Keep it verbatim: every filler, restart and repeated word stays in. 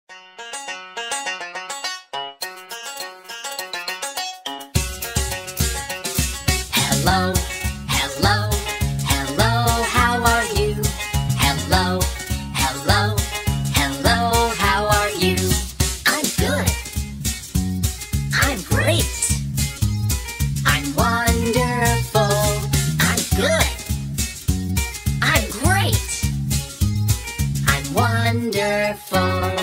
Hello, hello, hello, how are you? Hello, hello, hello, how are you? I'm good. I'm great. I'm wonderful. I'm good. I'm great. I'm wonderful.